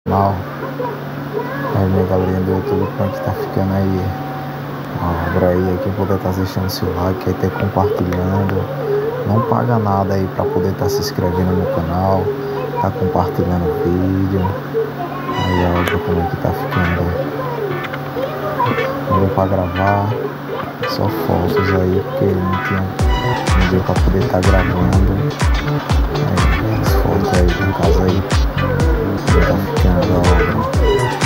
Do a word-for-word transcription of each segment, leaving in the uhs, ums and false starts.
Mal. Aí minha galerinha do YouTube, como é que tá ficando aí? Ó, abra aí, quem puder tá deixando seu like, aí tá compartilhando. Não paga nada aí pra poder estar tá se inscrevendo no canal, tá compartilhando o vídeo. Aí ó, como é que tá ficando. Não deu pra gravar, só fotos aí, porque não tinha, não deu pra poder estar tá gravando. Aí, as fotos aí, no caso aí, tá ficando, ó.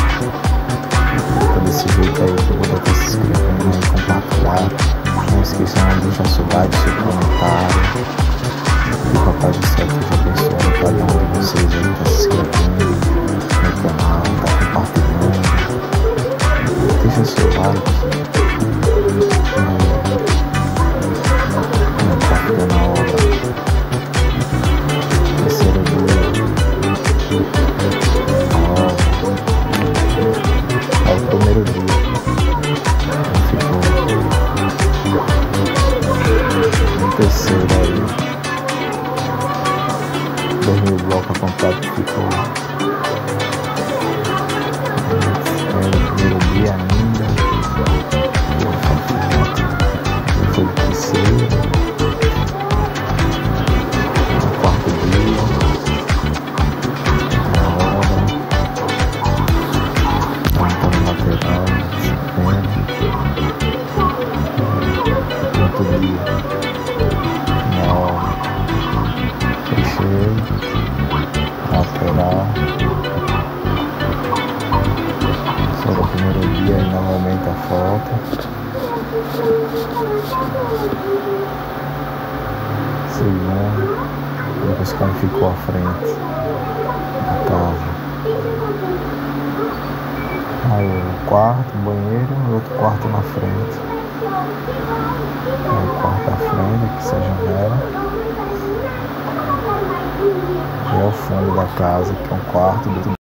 Desse jeito aí, que eu vou estar se inscrevendo e compartilhar. Não esqueçam de deixar seu like, seu comentário. E o Papai do Céu esteja abençoando cada um de vocês aí que está se inscrevendo no canal, está compartilhando. Deixa seu like. Não está ficando a hora. Terceiro dia. É o primeiro dia. Ficou no terceiro aí. Dois mil blocos completo ficou. É o primeiro dia ainda. Foi o terceiro. No quarto dia. Na hora. Montando lateral. Quinto dia. Na hora. Fechei. Lateral. Só do primeiro dia e novamente a foto. Segundo. Depois como ficou à frente da casa. Aí o quarto, banheiro e outro quarto na frente. Aí o quarto à frente, que seja janela. E é o fundo da casa, que é um quarto.